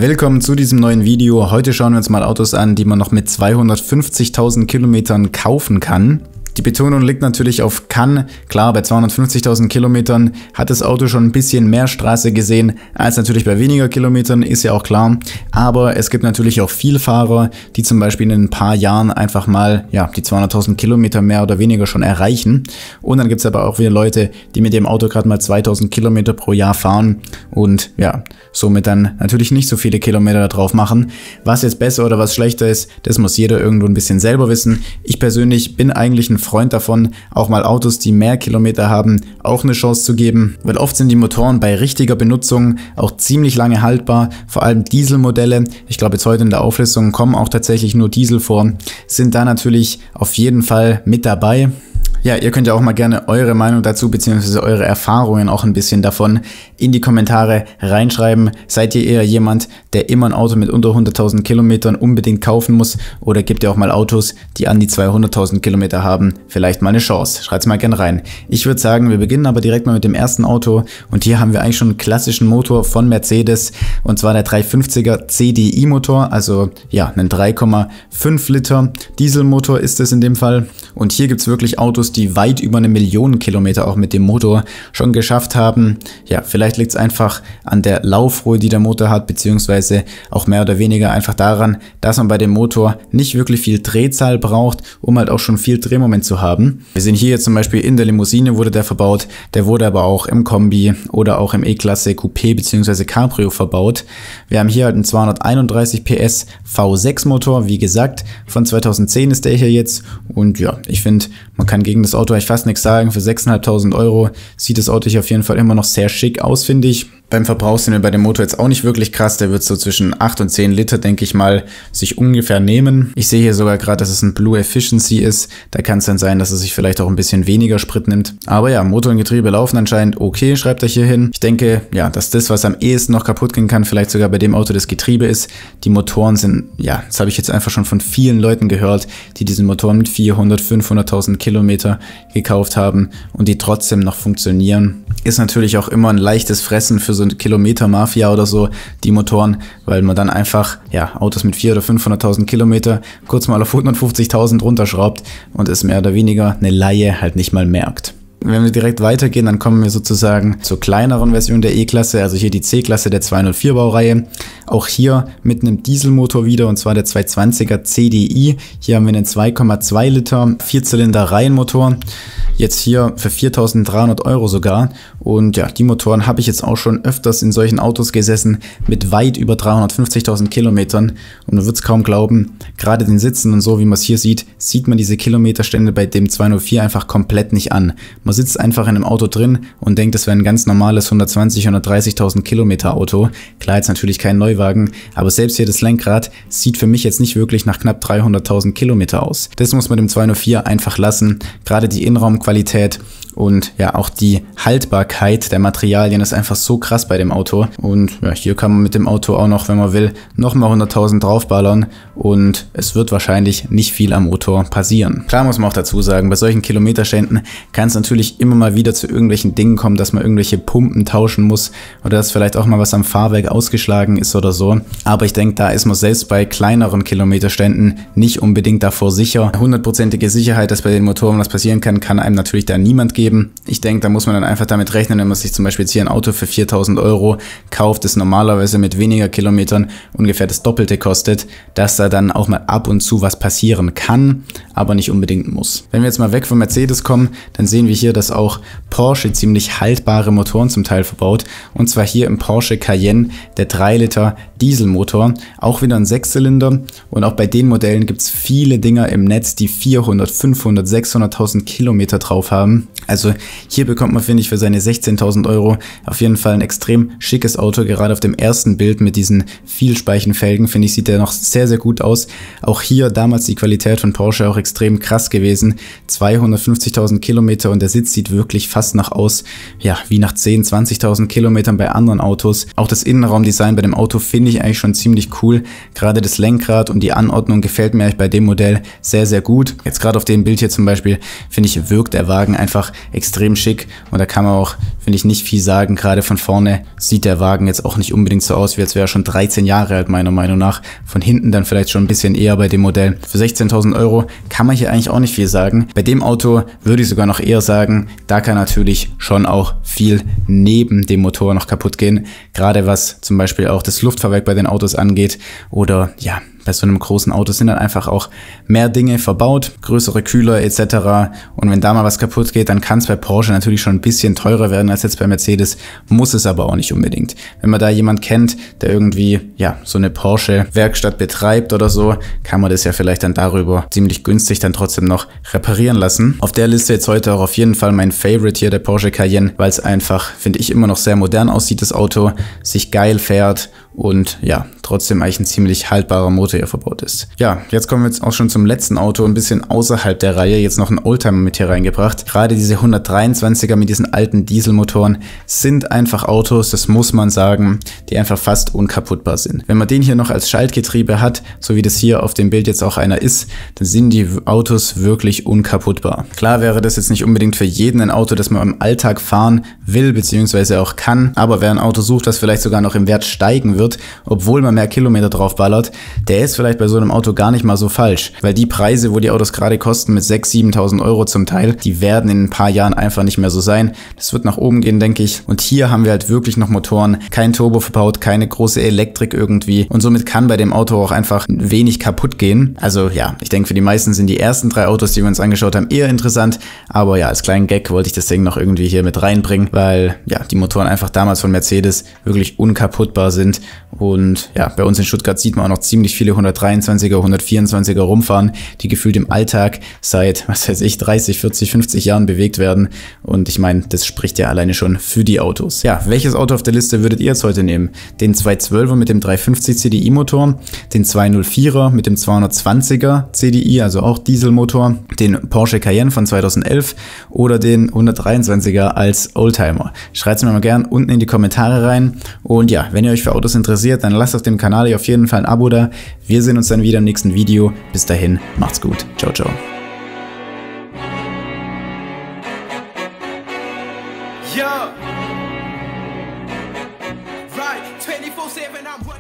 Willkommen zu diesem neuen Video. Heute schauen wir uns mal Autos an, die man noch mit 250.000 Kilometern kaufen kann. Die Betonung liegt natürlich auf kann. Klar, bei 250.000 Kilometern hat das Auto schon ein bisschen mehr Straße gesehen als natürlich bei weniger Kilometern, ist ja auch klar. Aber es gibt natürlich auch Vielfahrer, die zum Beispiel in ein paar Jahren einfach mal die 200.000 Kilometer mehr oder weniger schon erreichen. Und dann gibt es aber auch wieder Leute, die mit dem Auto gerade mal 2.000 Kilometer pro Jahr fahren und somit dann natürlich nicht so viele Kilometer da drauf machen. Was jetzt besser oder was schlechter ist, das muss jeder irgendwo ein bisschen selber wissen. Ich persönlich bin eigentlich ein Freund davon, auch mal Autos, die mehr Kilometer haben, auch eine Chance zu geben, weil oft sind die Motoren bei richtiger Benutzung auch ziemlich lange haltbar, vor allem Dieselmodelle, ich glaube jetzt heute in der Auflistung kommen auch tatsächlich nur Diesel vor, sind da natürlich auf jeden Fall mit dabei. Ja, ihr könnt ja auch mal gerne eure Meinung dazu bzw. eure Erfahrungen auch ein bisschen davon in die Kommentare reinschreiben. Seid ihr eher jemand, der immer ein Auto mit unter 100.000 Kilometern unbedingt kaufen muss, oder gibt ihr auch mal Autos, die an die 200.000 Kilometer haben, vielleicht mal eine Chance? Schreibt's mal gerne rein. Ich würde sagen, wir beginnen aber direkt mal mit dem ersten Auto, und hier haben wir eigentlich schon einen klassischen Motor von Mercedes, und zwar der 350er CDI Motor, also einen 3,5 Liter Dieselmotor ist es in dem Fall, und hier gibt's wirklich Autos, die weit über 1 Million Kilometer auch mit dem Motor schon geschafft haben. Ja, vielleicht liegt es einfach an der Laufruhe, die der Motor hat, beziehungsweise auch mehr oder weniger einfach daran, dass man bei dem Motor nicht wirklich viel Drehzahl braucht, um halt auch schon viel Drehmoment zu haben. Wir sehen hier jetzt zum Beispiel in der Limousine wurde der verbaut, der wurde aber auch im Kombi oder auch im E-Klasse Coupé bzw. Cabrio verbaut. Wir haben hier halt einen 231 PS V6 Motor, wie gesagt, von 2010 ist der hier jetzt, und ja, ich finde, man kann gegen das Auto eigentlich fast nichts sagen. Für 6.500 Euro sieht das Auto hier auf jeden Fall immer noch sehr schick aus, finde ich. Beim Verbrauch sind wir bei dem Motor jetzt auch nicht wirklich krass. Der wird so zwischen 8 und 10 Liter, denke ich mal, sich ungefähr nehmen. Ich sehe hier sogar gerade, dass es ein Blue Efficiency ist. Da kann es dann sein, dass es sich vielleicht auch ein bisschen weniger Sprit nimmt. Aber ja, Motor und Getriebe laufen anscheinend okay, schreibt er hier hin. Ich denke, dass das, was am ehesten noch kaputt gehen kann, vielleicht sogar bei dem Auto das Getriebe ist. Die Motoren sind, das habe ich jetzt einfach schon von vielen Leuten gehört, die diesen Motoren mit 400, 500.000 Kilometer gekauft haben und die trotzdem noch funktionieren. Ist natürlich auch immer ein leichtes Fressen für so eine Kilometer-Mafia oder so, die Motoren, weil man dann einfach, Autos mit 400.000 oder 500.000 Kilometer kurz mal auf 150.000 runterschraubt und es mehr oder weniger eine Laie halt nicht mal merkt. Wenn wir direkt weitergehen, dann kommen wir sozusagen zur kleineren Version der E-Klasse, also hier die C-Klasse der 204 Baureihe. Auch hier mit einem Dieselmotor wieder, und zwar der 220er CDI. Hier haben wir einen 2,2 Liter Vierzylinder Reihenmotor. Jetzt hier für 4.300 Euro sogar. Und die Motoren habe ich jetzt auch schon öfters in solchen Autos gesessen mit weit über 350.000 Kilometern. Und man wird es kaum glauben, gerade den Sitzen und so, wie man es hier sieht, sieht man diese Kilometerstände bei dem 204 einfach komplett nicht an. Man sitzt einfach in einem Auto drin und denkt, das wäre ein ganz normales 120.000, 130.000 Kilometer Auto. Klar, jetzt natürlich kein Neuwagen, aber selbst hier das Lenkrad sieht für mich jetzt nicht wirklich nach knapp 300.000 Kilometer aus. Das muss man dem 204 einfach lassen. Gerade die Innenraumqualität und auch die Haltbarkeit der Materialien ist einfach so krass bei dem Auto. Und hier kann man mit dem Auto auch noch, wenn man will, nochmal 100.000 draufballern, und es wird wahrscheinlich nicht viel am Motor passieren. Klar muss man auch dazu sagen, bei solchen Kilometerständen kann es natürlich immer mal wieder zu irgendwelchen Dingen kommen, dass man irgendwelche Pumpen tauschen muss oder dass vielleicht auch mal was am Fahrwerk ausgeschlagen ist oder so. Aber ich denke, da ist man selbst bei kleineren Kilometerständen nicht unbedingt davor sicher. 100%ige Sicherheit, dass bei den Motoren was passieren kann, kann einem natürlich da niemand geben. Ich denke, da muss man dann einfach damit rechnen, wenn man sich zum Beispiel jetzt hier ein Auto für 4.000 Euro kauft, das normalerweise mit weniger Kilometern ungefähr das Doppelte kostet, dass da dann auch mal ab und zu was passieren kann, aber nicht unbedingt muss. Wenn wir jetzt mal weg von Mercedes kommen, dann sehen wir hier, dass auch Porsche ziemlich haltbare Motoren zum Teil verbaut, und zwar hier im Porsche Cayenne der 3 Liter Dieselmotor, auch wieder ein 6-Zylinder, und auch bei den Modellen gibt es viele Dinger im Netz, die 400, 500, 600.000 Kilometer drauf haben. Also hier bekommt man, finde ich, für seine 16.000 Euro auf jeden Fall ein extrem schickes Auto. Gerade auf dem ersten Bild mit diesen Vielspeichenfelgen, finde ich, sieht der noch sehr, sehr gut aus. Auch hier damals die Qualität von Porsche auch extrem krass gewesen. 250.000 Kilometer, und der Sitz sieht wirklich fast nach aus, wie nach 10.000, 20.000 Kilometern bei anderen Autos. Auch das Innenraumdesign bei dem Auto finde ich eigentlich schon ziemlich cool. Gerade das Lenkrad und die Anordnung gefällt mir eigentlich bei dem Modell sehr, sehr gut. Jetzt gerade auf dem Bild hier zum Beispiel, finde ich, wirkt der Wagen einfach extrem schick und da kann man auch, finde ich, nicht viel sagen. Gerade von vorne sieht der Wagen jetzt auch nicht unbedingt so aus, wie als wäre er schon 13 Jahre alt, meiner Meinung nach. Von hinten dann vielleicht schon ein bisschen eher bei dem Modell. Für 16.000 Euro kann man hier eigentlich auch nicht viel sagen. Bei dem Auto würde ich sogar noch eher sagen, da kann natürlich schon auch viel neben dem Motor noch kaputt gehen. Gerade was zum Beispiel auch das Luftfahrwerk bei den Autos angeht oder ja, bei so einem großen Auto sind dann einfach auch mehr Dinge verbaut, größere Kühler etc. Und wenn da mal was kaputt geht, dann kann es bei Porsche natürlich schon ein bisschen teurer werden als jetzt bei Mercedes, muss es aber auch nicht unbedingt. Wenn man da jemand kennt, der irgendwie ja so eine Porsche-Werkstatt betreibt oder so, kann man das ja vielleicht dann darüber ziemlich günstig dann trotzdem noch reparieren lassen. Auf der Liste jetzt heute auch auf jeden Fall mein Favorite hier, der Porsche Cayenne, weil es einfach, finde ich, immer noch sehr modern aussieht, das Auto, sich geil fährt und ja, trotzdem eigentlich ein ziemlich haltbarer Motor hier verbaut ist. Ja, jetzt kommen wir jetzt auch schon zum letzten Auto, ein bisschen außerhalb der Reihe, jetzt noch ein Oldtimer mit hier reingebracht. Gerade diese 123er mit diesen alten Dieselmotoren sind einfach Autos, das muss man sagen, die einfach fast unkaputtbar sind. Wenn man den hier noch als Schaltgetriebe hat, so wie das hier auf dem Bild jetzt auch einer ist, dann sind die Autos wirklich unkaputtbar. Klar wäre das jetzt nicht unbedingt für jeden ein Auto, das man im Alltag fahren will, beziehungsweise auch kann, aber wer ein Auto sucht, das vielleicht sogar noch im Wert steigen wird, obwohl man mehr Kilometer drauf ballert, der ist vielleicht bei so einem Auto gar nicht mal so falsch, weil die Preise, wo die Autos gerade kosten mit 6.000, 7.000 Euro zum Teil, die werden in ein paar Jahren einfach nicht mehr so sein. Das wird nach oben gehen, denke ich. Und hier haben wir halt wirklich noch Motoren, kein Turbo verbaut, keine große Elektrik irgendwie und somit kann bei dem Auto auch einfach wenig kaputt gehen. Also ja, ich denke, für die meisten sind die ersten 3 Autos, die wir uns angeschaut haben, eher interessant, aber ja, als kleinen Gag wollte ich das Ding noch irgendwie hier mit reinbringen, weil ja, die Motoren einfach damals von Mercedes wirklich unkaputtbar sind. Und ja, bei uns in Stuttgart sieht man auch noch ziemlich viele 123er, 124er rumfahren, die gefühlt im Alltag seit, was weiß ich, 30, 40, 50 Jahren bewegt werden. Und ich meine, das spricht ja alleine schon für die Autos. Ja, welches Auto auf der Liste würdet ihr jetzt heute nehmen? Den 212er mit dem 350 CDI Motor, den 204er mit dem 220er CDI, also auch Dieselmotor, den Porsche Cayenne von 2011 oder den 123er als Oldtimer. Schreibt es mir mal gern unten in die Kommentare rein. Und ja, wenn ihr euch für Autos interessiert, dann lasst auf dem Kanal hier auf jeden Fall ein Abo da. Wir sehen uns dann wieder im nächsten Video. Bis dahin, macht's gut. Ciao, ciao. Yeah. Right, 24/7, I'm